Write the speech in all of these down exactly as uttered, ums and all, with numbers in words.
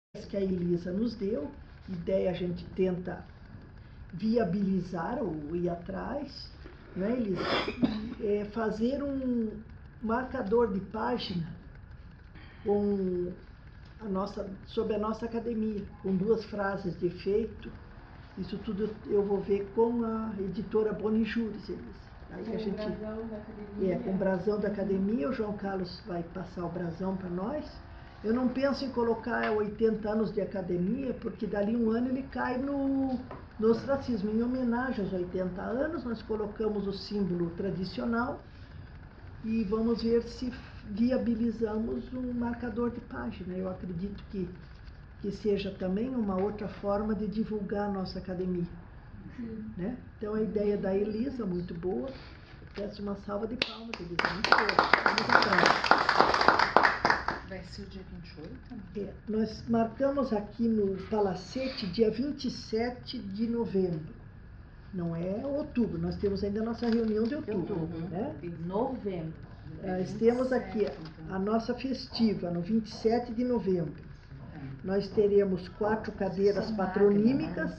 que a Elisa nos deu, ideia a gente tenta viabilizar ou ir atrás, né, Elisa? É fazer um marcador de página com a nossa, sobre a nossa academia, com duas frases de efeito. Isso tudo eu vou ver com a editora Bonijures, Elisa. Aí com a gente, o brasão da academia. É, com o brasão da academia, o João Carlos vai passar o brasão para nós. Eu não penso em colocar oitenta anos de academia, porque dali um ano ele cai no, no ostracismo. Em homenagem aos oitenta anos, nós colocamos o símbolo tradicional e vamos ver se viabilizamos um marcador de página. Eu acredito que, que seja também uma outra forma de divulgar a nossa academia. Né? Então a ideia da Elisa, muito boa. Peço uma salva de palmas, Elisa, muito boa. Vamos atrás. Vai ser o dia vinte e oito? É, nós marcamos aqui no Palacete dia vinte e sete de novembro. Não é outubro, nós temos ainda a nossa reunião de outubro. Outubro, né? Novembro. Nós temos aqui a nossa festiva, no vinte e sete de novembro. Nós teremos quatro cadeiras patronímicas,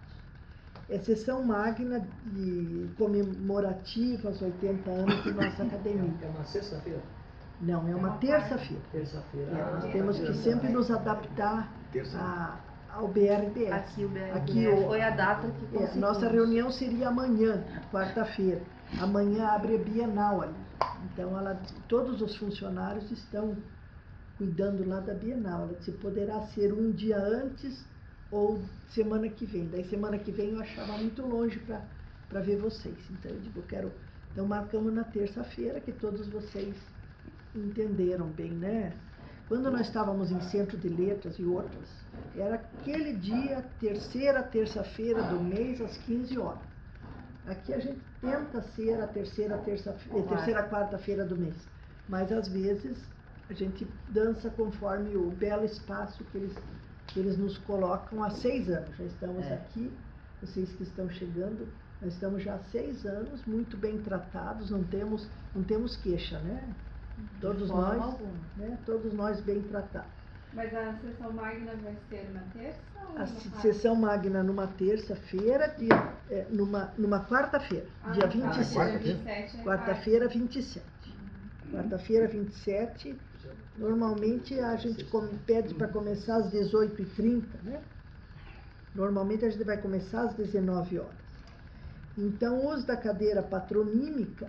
é sessão magna de comemorativa aos oitenta anos de nossa academia. É uma sexta-feira? Não, é uma terça-feira. Terça-feira. É, nós Ah, temos que sempre nos adaptar a, ao B R B S. Aqui o B R B S Aqui o- foi a data que É, conseguimos. nossa reunião seria amanhã, quarta-feira. Amanhã abre a Bienal ali. Então, ela, todos os funcionários estão cuidando lá da Bienal. Ela disse, poderá ser um dia antes ou semana que vem. Daí, semana que vem, eu achava muito longe para ver vocês. Então, eu digo, eu quero... Então, marcamos na terça-feira, que todos vocês entenderam bem, né? Quando nós estávamos em Centro de Letras e outras, era aquele dia, terceira terça-feira do mês, às quinze horas. Aqui a gente tenta ser a terceira terça-feira, terceira quarta-feira do mês, mas às vezes a gente dança conforme o belo espaço que eles, que eles nos colocam há seis anos. Já estamos É. aqui, vocês que estão chegando, nós estamos já há seis anos, muito bem tratados, não temos, não temos queixa, né? Todos forma nós, alguma. né? Todos nós bem tratados. Mas a sessão magna vai ser na terça ou A na se- quarta? sessão magna numa terça-feira, dia- é, numa, numa quarta-feira, Ah, dia tá, vinte e dia sete. vinte e sete é Quarta-feira, vinte e sete. Quarta-feira, vinte e sete. Normalmente a gente come- pede para começar às dezoito e trinta, né? Normalmente a gente vai começar às dezenove horas. Então, o uso da cadeira patronímica,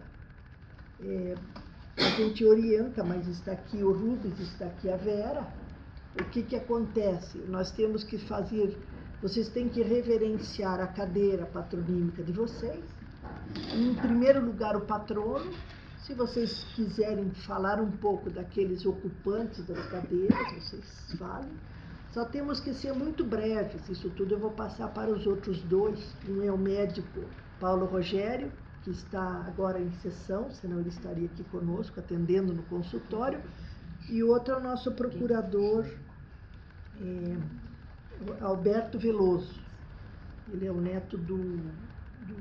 é, a gente orienta, mas está aqui o Rubens, está aqui a Vera. O que que acontece? Nós temos que fazer, vocês têm que reverenciar a cadeira patronímica de vocês. Em primeiro lugar, o patrono. Se vocês quiserem falar um pouco daqueles ocupantes das cadeiras, vocês falem. Só temos que ser muito breves. Isso tudo eu vou passar para os outros dois. Um é o médico Paulo Rogério, que está agora em sessão, senão ele estaria aqui conosco, atendendo no consultório. E outro é o nosso procurador, é, Alberto Veloso. Ele é o neto do, do,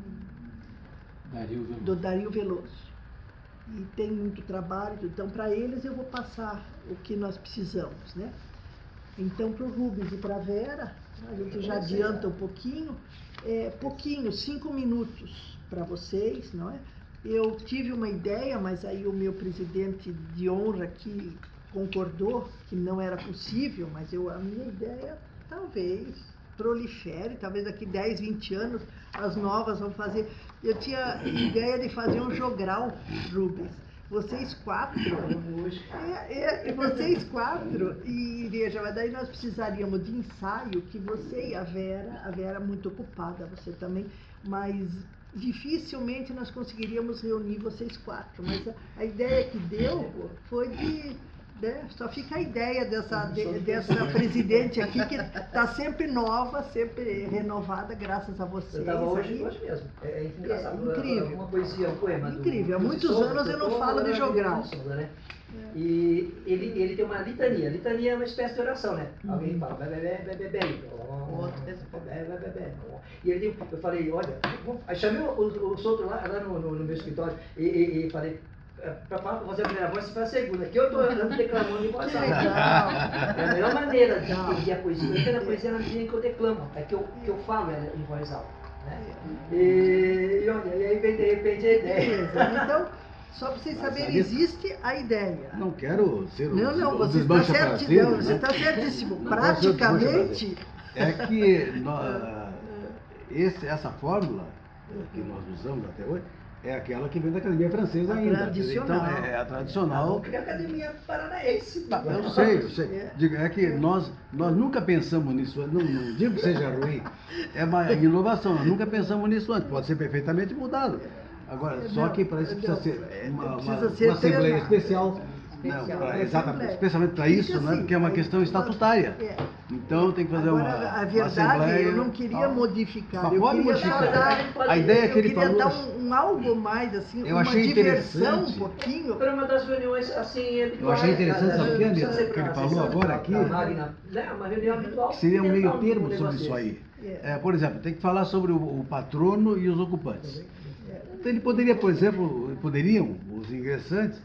Dario Veloso. do Dario Veloso. E tem muito trabalho, então para eles eu vou passar o que nós precisamos, né? Então, para o Rubens e para a Vera, a gente já adianta um pouquinho, é, pouquinho, cinco minutos para vocês, não é? Eu tive uma ideia, mas aí o meu presidente de honra aqui concordou que não era possível, mas eu, a minha ideia talvez prolifere, talvez daqui dez, vinte anos as novas vão fazer. Eu tinha ideia de fazer um jogral, Rubens. Vocês quatro, é, é, vocês quatro, e veja, mas daí nós precisaríamos de ensaio, que você e a Vera, a Vera é muito ocupada, você também, mas dificilmente nós conseguiríamos reunir vocês quatro, mas a, a ideia que deu foi de, né, só fica a ideia dessa, de, dessa presidente aqui, que está sempre nova, sempre renovada, graças a vocês. Eu estava hoje, aí. hoje mesmo. É, é engraçado. É incrível. Uma poesia, um poema. Incrível. Há do, muitos Souza, anos eu não tô falo de morando jogral. em Souza, né? E ele, ele tem uma litania. Litania é uma espécie de oração, né? Uhum. Alguém fala, bebe, bebe, bebe, bebe. Outro responde. Bebe, bebe, bebe. E ele tem, eu falei, olha, vamos- aí chamei o, o, o Souto lá, lá no, no, no meu escritório e, e, e falei, para fazer a primeira voz, você faz a segunda. Aqui eu estou declamando em voz Que alta. legal. É a melhor maneira de entender a poesia. Eu entendo a poesia na medida em que eu declamo, é que eu, que eu falo ela em voz alta. Né? E, e olha, e aí vem de repente a ideia. Beleza. Então, só para vocês Mas saberem, ali- existe a ideia. Não quero ser o Não, não, o você está desmancha certo, prazer, não, né? você está certíssimo. Não pode ser o desmancha Praticamente, É que nó- esse, essa fórmula que nós usamos até hoje é aquela que vem da Academia Francesa A ainda. tradicional. Então, é, é a tradicional. Porque a Academia Paranaense. Tá, eu sei, eu sei. É. Digo, é que nós, nós nunca pensamos nisso, não, não digo que seja ruim, é uma inovação, nós nunca pensamos nisso antes, pode ser perfeitamente mudado. Agora, só Não, que para isso precisa não, ser é, uma, uma, precisa ser uma assembleia treinado. especial, não, Especial. pra- Uma exatamente, assembleia. especialmente para Fica isso, né, assim, porque é uma aí, questão uma- estatutária. é. Então tem que fazer uma, Agora, a uma verdade, assembleia. eu não queria tal. modificar, Mas eu pode queria só modificar. dar, A ideia que eu ele queria falou. dar um, um algo mais, assim, Eu uma achei diversão um interessante. pouquinho. Para uma das reuniões assim habituais. Eu achei interessante, né? sabe o que, Não precisa Anitta, ser que pra- ele falou ser agora da- aqui? da Magna, né? Uma reunião habitual. Que seria um tentar meio um termo negócio sobre desse. isso aí. É. É, por exemplo, tem que falar sobre o, o patrono e os ocupantes. Então, ele poderia, por exemplo, poderiam, os ingressantes,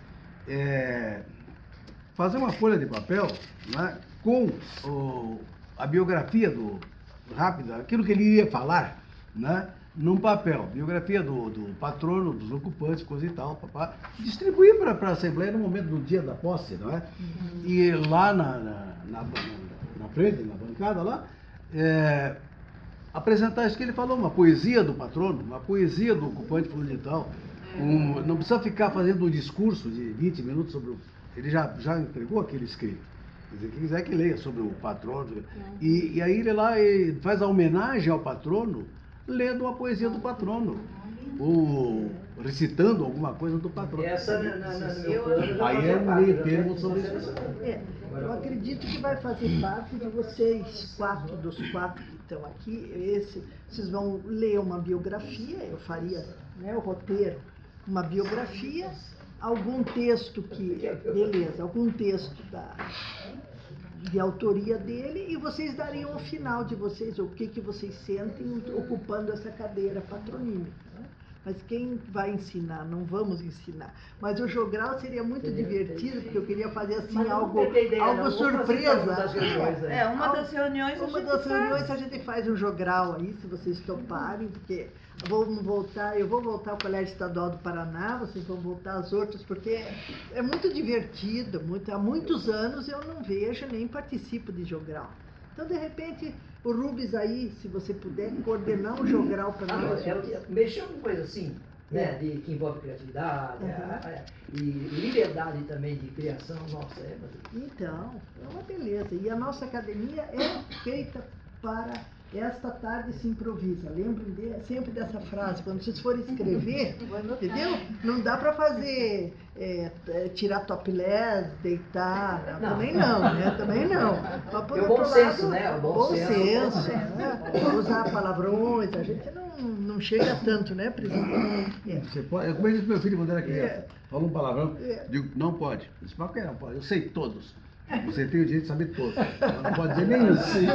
é, fazer uma folha de papel, né, com o- a biografia do rápida, aquilo que ele iria falar, né, num papel, biografia do, do patrono, dos ocupantes, coisa e tal, papá, distribuir para a Assembleia no momento do dia da posse, não é? E lá na, na, na, na frente, na bancada lá, é, apresentar isso que ele falou, uma poesia do patrono, uma poesia do ocupante fulano de tal. Um, não precisa ficar fazendo um discurso de vinte minutos sobre o... Ele já, já entregou aquele escrito. Quer dizer, quem quiser que leia sobre o patrono. E, e aí ele lá ele faz a homenagem ao patrono, lendo uma poesia do patrono. Ou recitando alguma coisa do patrono. Essa, na, na, na, no meu Eu- plano, já Aí fazia é um parte, meio já termo tinha- sobre tinha isso. selecionado. É, eu acredito que vai fazer parte de vocês, quatro dos quatro que estão aqui. Esse, vocês vão ler uma biografia, eu faria, né, o roteiro, uma biografia, algum texto que, beleza, algum texto da, de autoria dele, e vocês dariam ao final de vocês o que, que vocês sentem ocupando essa cadeira patronímica. Né? Mas quem vai ensinar? Não vamos ensinar. Mas o jogral seria muito divertido, porque eu queria fazer assim Mas não algo, tem ideia, algo não. Vamos fazer surpresa. uma das reuniões aí. É, uma das reuniões a Uma gente das faz. reuniões a gente faz um jogral aí, se vocês toparem, porque vamos voltar, eu vou voltar ao Colégio Estadual do Paraná, vocês vão voltar às outras, porque é muito divertido, muito, há muitos anos eu não vejo nem participo de jogral. Então, de repente, o Rubens aí, se você puder coordenar um jogral para Ah, não, nós. é o que- mexer com coisa assim, né, É. de, que envolve criatividade Uhum. a- a- e liberdade também de criação, nossa, é mas- Então, é uma beleza. E a nossa academia é feita para esta tarde se improvisa. Lembrem de, sempre dessa frase, quando vocês forem escrever, entendeu? Não dá para fazer, é, é, tirar topless, deitar, Não. também não, né? Também não. Mas, por É o bom outro senso, lado, né? O bom bom senso, senso, bom senso. né? Usar palavrões, a gente não, não chega tanto, né, presidente? É. Você pode, como eu disse pro meu filho quando era criança, É. fala um palavrão, É. digo, não pode. Eu disse, mas por que não pode? Eu sei todos. Você tem o direito de saber todos. Mas não pode dizer nenhum.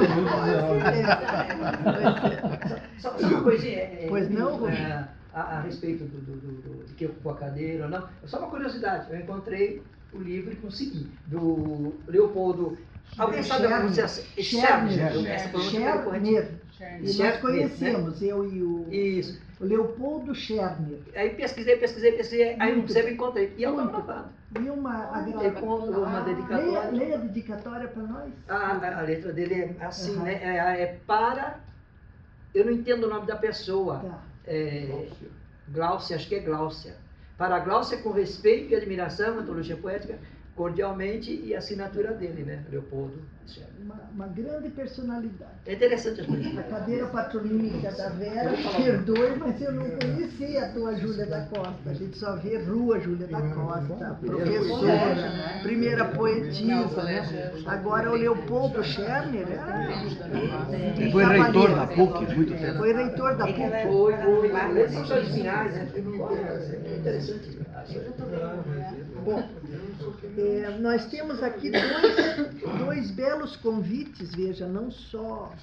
Só, só uma coisinha. é, é, Pois não, Rubens? é, a, a respeito do, do, do, do- de que ocupou a cadeira ou não. Só uma curiosidade, eu encontrei o livro e consegui, do Leopoldo. Alguém sabe a Scherner. pronunciação? Scherner. Scherner. Essa pronúncia é corretiva. Scherner. E nós Scherner, conhecemos, eu e o, Isso. o Leopoldo Scherner. Aí pesquisei, pesquisei, pesquisei, aí um Muito. sempre encontrei. E eu estava Muito. anotado. E uma, Ele conta uma leia, dedicatória. leia a dedicatória para nós. A, a, a letra dele é assim, Uhum. né? É, é para. Eu não entendo o nome da pessoa. Tá. É, Gláucia, acho que é Gláucia. Para Gláucia, com respeito e admiração, antologia poética, cordialmente, e a assinatura dele, né? Leopoldo Scherner. Uma, uma grande personalidade. É interessante as A coisas. cadeira patronímica da Vera, Eu vou falar. perdoe, mas eu não conhecia a tua Júlia da Costa. A gente só vê Rua Júlia da Costa, professora, primeira poetisa, né? Agora o Leopoldo Scherner é... Ele foi reitor da PUC muito tempo. Foi reitor da É que ela PUC. é- Foi, foi. Eles são só finais, né? É interessante. Bom, é, nós temos aqui dois, dois belos convites, veja, não só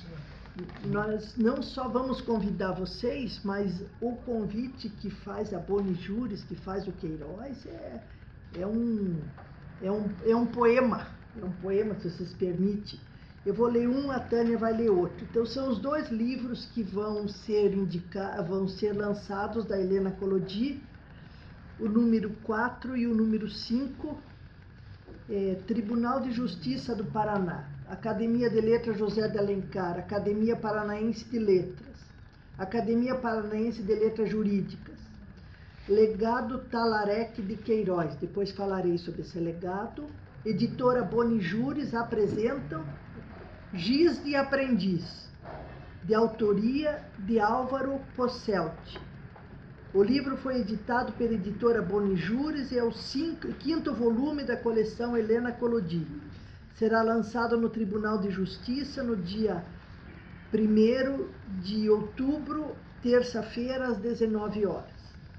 nós não só vamos convidar vocês, mas o convite que faz a Boni Júris, que faz o Queiroz, é, é, um, é, um, é um poema, é um poema, se vocês permitem. Eu vou ler um, a Tânia vai ler outro. Então, são os dois livros que vão ser, indica, vão ser lançados da Helena Collodi, o número quatro e o número cinco, é, Tribunal de Justiça do Paraná, Academia de Letras José de Alencar, Academia Paranaense de Letras, Academia Paranaense de Letras Jurídicas, Legado Talarec de Queiroz, depois falarei sobre esse legado. Editora Boni Júris apresentam Giz de Aprendiz, de autoria de Álvaro Posselt. O livro foi editado pela editora Boni Júris e é o cinco, quinto volume da coleção Helena Collodi. Será lançado no Tribunal de Justiça no dia primeiro de outubro, terça-feira, às dezenove horas.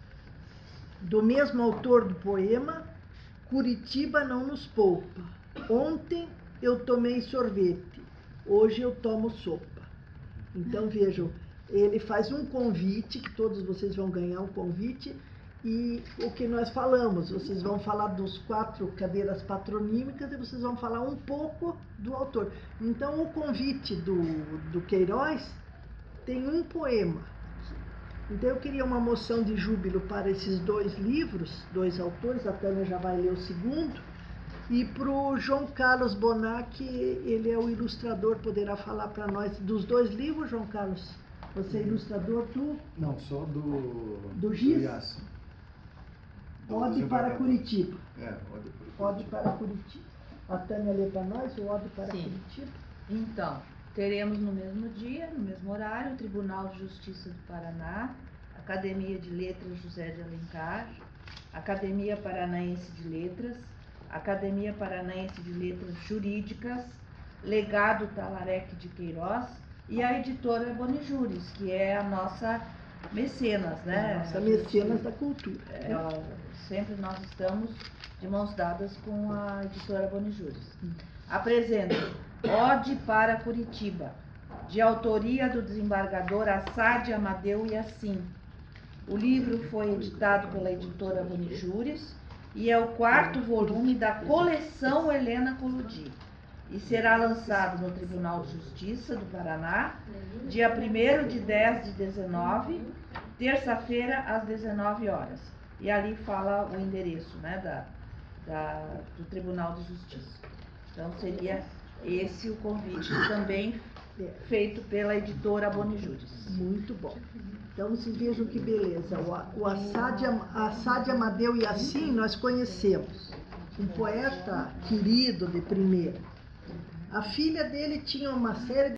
Do mesmo autor do poema, Curitiba não nos poupa. Ontem eu tomei sorvete, hoje eu tomo sopa. Então, vejam, ele faz um convite, que todos vocês vão ganhar um convite, e o que nós falamos, vocês vão falar dos quatro cadeiras patronímicas e vocês vão falar um pouco do autor. Então, o convite do, do Queiroz tem um poema. Então, eu queria uma moção de júbilo para esses dois livros, dois autores, a Tânia já vai ler o segundo, e para o João Carlos Bonac, ele é o ilustrador, poderá falar para nós dos dois livros, João Carlos? Você é ilustrador do... Não, só do... Do Giz? Yasin. Do Ode para Curitiba. É, Ode para Ode para Curitiba. A Tânia lê para nós o Ode para Sim. Curitiba. Então, teremos no mesmo dia, no mesmo horário, o Tribunal de Justiça do Paraná, Academia de Letras José de Alencar, Academia Paranaense de Letras, Academia Paranaense de Letras Jurídicas, Legado Talarec de Queiroz e a editora Boni Júris, que é a nossa mecenas, né? Nossa mecenas da cultura. É, ó, sempre nós estamos de mãos dadas com a editora Boni Júris. Apresento Ode para Curitiba, de autoria do desembargador Assad Amadeu Yasin. O livro foi editado pela editora Boni Júris e é o quarto volume da coleção Helena Collodi e será lançado no Tribunal de Justiça do Paraná, dia primeiro de dez de dezenove, terça-feira, às dezenove horas. E ali fala o endereço, né, da, da, do Tribunal de Justiça. Então, seria esse o convite também feito pela editora Boni Júris. Muito bom. Então, vocês vejam que beleza. O, o Assad, Assad Amadeu Yasin nós conhecemos. Um poeta querido de primeira. A filha dele tinha uma série de